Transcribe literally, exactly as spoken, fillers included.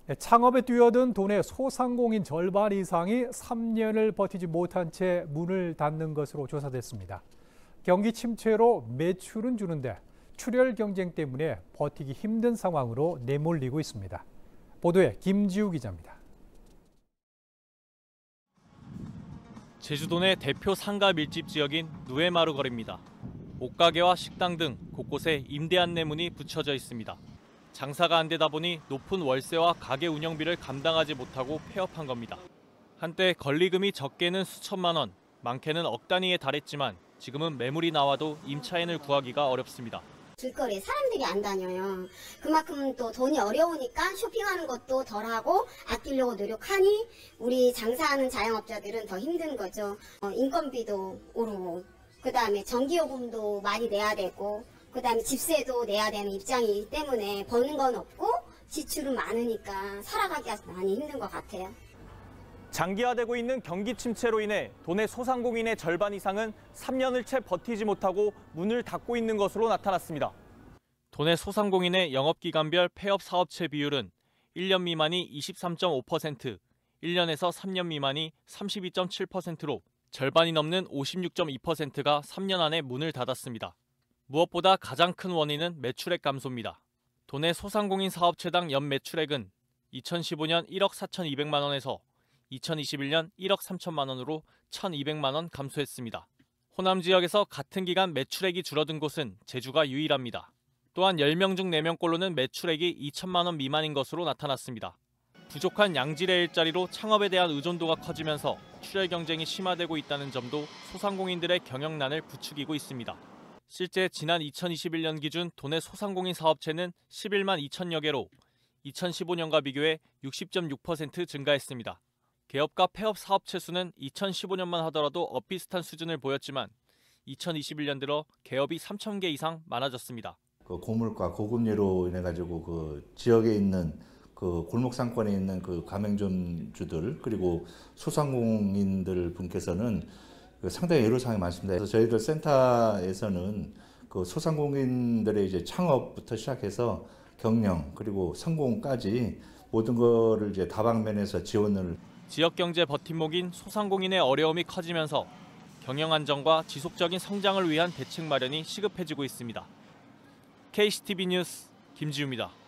창업에 뛰어든 도내 소상공인 절반 이상이 삼 년을 버티지 못한 채 문을 닫는 것으로 조사됐습니다. 경기 침체로 매출은 주는데 출혈 경쟁 때문에 버티기 힘든 상황으로 내몰리고 있습니다. 보도에 김지우 기자입니다. 제주도 내 대표 상가 밀집 지역인 누에마루 거리입니다. 옷가게와 식당 등 곳곳에 임대 안내문이 붙여져 있습니다. 장사가 안 되다 보니 높은 월세와 가게 운영비를 감당하지 못하고 폐업한 겁니다. 한때 권리금이 적게는 수천만 원, 많게는 억 단위에 달했지만 지금은 매물이 나와도 임차인을 구하기가 어렵습니다. 길거리에 사람들이 안 다녀요. 그만큼 또 돈이 어려우니까 쇼핑하는 것도 덜하고 아끼려고 노력하니 우리 장사하는 자영업자들은 더 힘든 거죠. 어, 인건비도 오르고 그다음에 전기요금도 많이 내야 되고 그다음에 집세도 내야 되는 입장이기 때문에 버는 건 없고 지출은 많으니까 살아가기가 많이 힘든 것 같아요. 장기화되고 있는 경기 침체로 인해 도내 소상공인의 절반 이상은 삼 년을 채 버티지 못하고 문을 닫고 있는 것으로 나타났습니다. 도내 소상공인의 영업기간별 폐업 사업체 비율은 일 년 미만이 이십삼 점 오 퍼센트, 일 년에서 삼 년 미만이 삼십이 점 칠 퍼센트로 절반이 넘는 오십육 점 이 퍼센트가 삼 년 안에 문을 닫았습니다. 무엇보다 가장 큰 원인은 매출액 감소입니다. 도내 소상공인 사업체당 연 매출액은 이천십오 년 일억 사천이백만 원에서 이천이십일 년 일억 삼천만 원으로 천이백만 원 감소했습니다. 호남 지역에서 같은 기간 매출액이 줄어든 곳은 제주가 유일합니다. 또한 열 명 중 네 명꼴로는 매출액이 이천만 원 미만인 것으로 나타났습니다. 부족한 양질의 일자리로 창업에 대한 의존도가 커지면서 출혈 경쟁이 심화되고 있다는 점도 소상공인들의 경영난을 부추기고 있습니다. 실제 지난 이천이십일 년 기준 도내 소상공인 사업체는 십일만 이천여 개로 이천십오 년과 비교해 육십 점 육 퍼센트 증가했습니다. 개업과 폐업 사업체 수는 이천십오 년만 하더라도 엇비슷한 수준을 보였지만 이천이십일 년 들어 개업이 삼천 개 이상 많아졌습니다. 그 고물가 고금리로 인해 가지고 그 지역에 있는 그 골목 상권에 있는 그 가맹점주들 그리고 소상공인들 분께서는 그 상당히 애로사항이 많습니다. 그래서 저희들 센터에서는 그 소상공인들의 이제 창업부터 시작해서 경영 그리고 성공까지 모든 거를 이제 다방면에서 지원을. 지역 경제 버팀목인 소상공인의 어려움이 커지면서 경영 안정과 지속적인 성장을 위한 대책 마련이 시급해지고 있습니다. 케이씨티비 뉴스 김지우입니다.